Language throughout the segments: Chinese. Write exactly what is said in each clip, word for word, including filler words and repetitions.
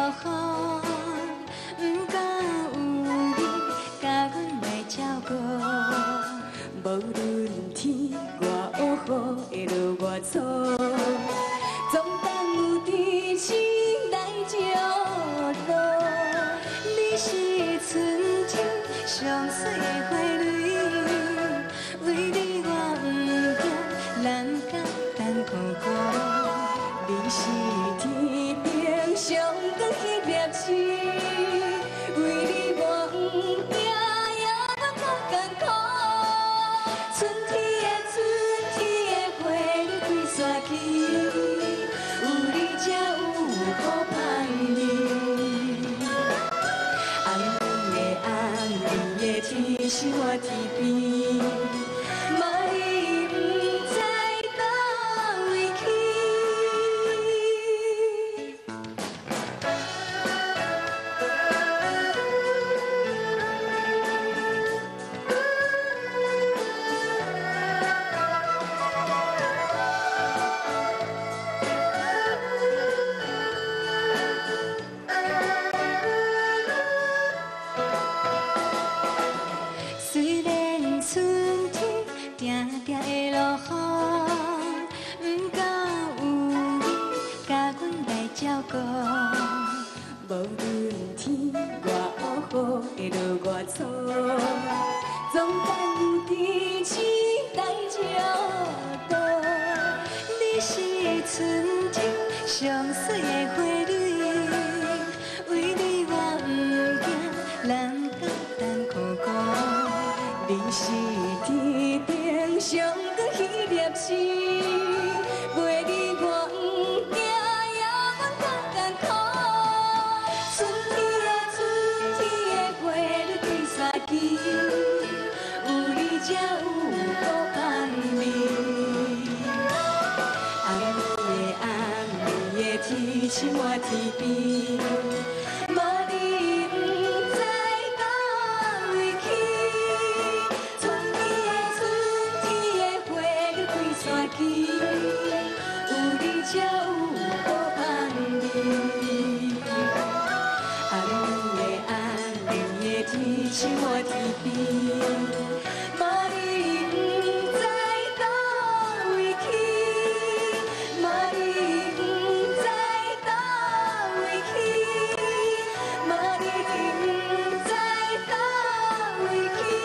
雨，不敢有你甲阮来照顾。无论天外黑雨会落偌粗，总等有天星来照顾。你是春天上水的花蕊，为你我不惊人甲等苦苦。你是天顶上光迄粒星，为你我不惊夜晚较艰苦。春天的春天的花蕊开散去，有你才有好盼日。红红的红红的天是我天边，嘛你不知倒位去。虽然春天定定会落雨，不敢有你甲阮来照顾。无论天外雨会落偌粗，总等有天星来照顾。你是春天上水的花蕊，为你我不惊人甲等苦苦。你是天顶上光迄粒星，陪你我不惊夜晚较艰苦。春天的春天的花蕊开散去，有你才有好盼日。红的红的天是我天边，嘛你不知倒位去。有你才有好盼日。红的红的天是我天边，嘛你不知倒位去，嘛你不知倒位去，嘛你不知倒位去。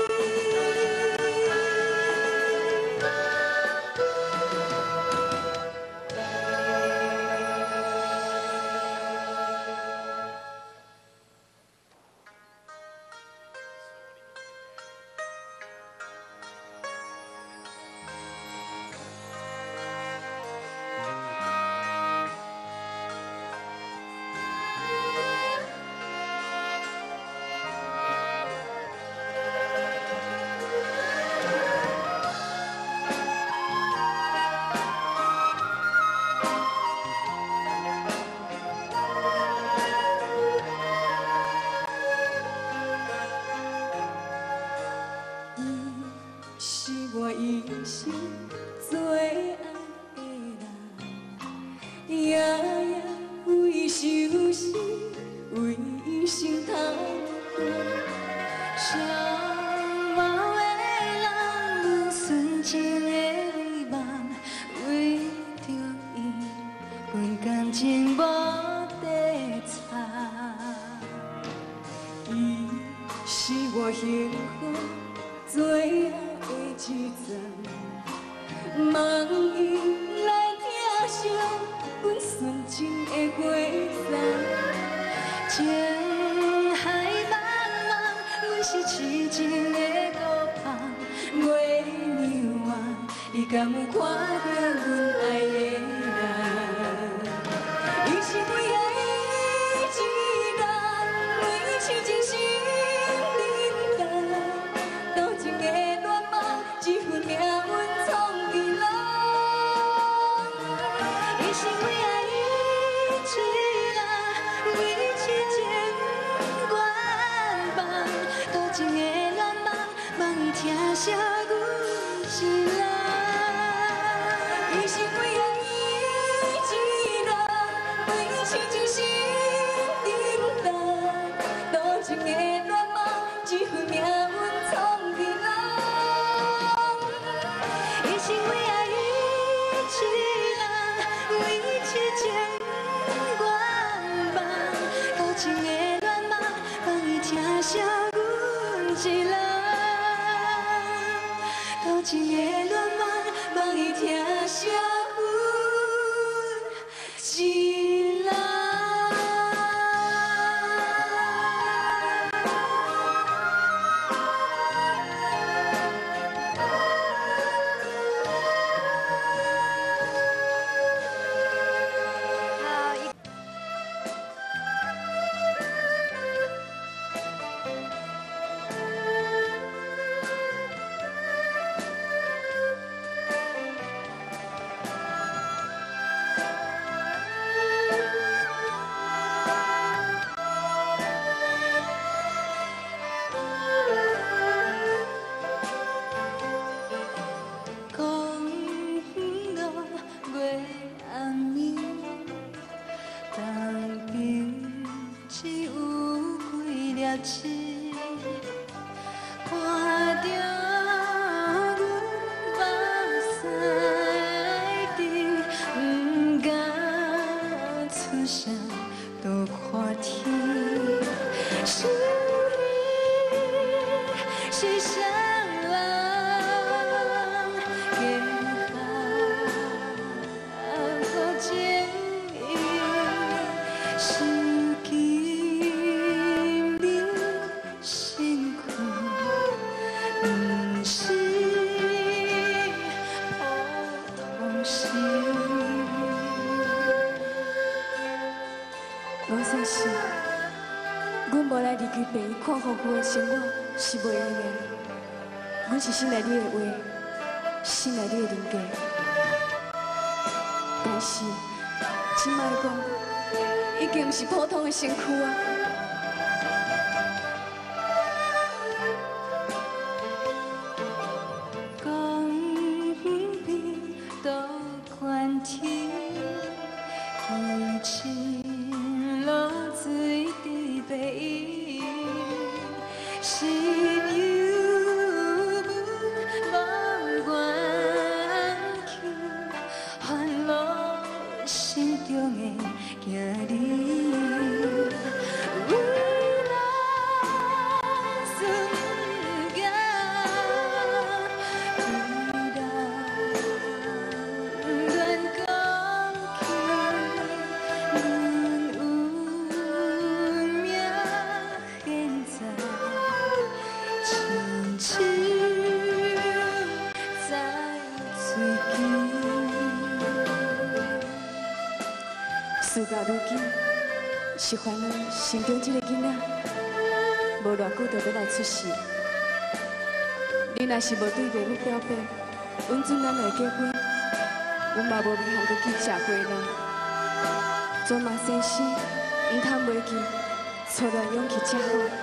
我一生最爱的人，夜夜为伤心，为心头痛。双眸的人，纯情的美梦，为着伊，阮感情无地藏。伊是我幸福最爱。一阵，望伊来听上阮纯情的歌声。情海茫茫，阮是痴情的孤芳。月娘啊，伊敢有看到阮爱的人？伊是为爱一人，为痴情心冷淡，多情的恋梦。一份命运创伊人，伊是为爱一人，为痴情愿望，多情的恋梦，望伊听声阮心人。伊是为爱一人，为痴情心情的乱漫，望伊听声阮一人。 无算是，阮无来离开病院看护夫的生活是袂用的。阮是信赖你的话，信赖你的人格。但是，即摆讲，已经毋是普通的身躯啊。 公平多宽天，一起。落水伫白云，是由阮无怨气，烦恼心中的行李。为咱顺行，为咱愿讲起。事到如今，是烦恼心中这个囡仔，无偌久就要来出世。你若是无对爸母表白，阮准咱来结婚，阮嘛无面通去去食花人。做嘛先生，毋通袂记，初恋勇气才好。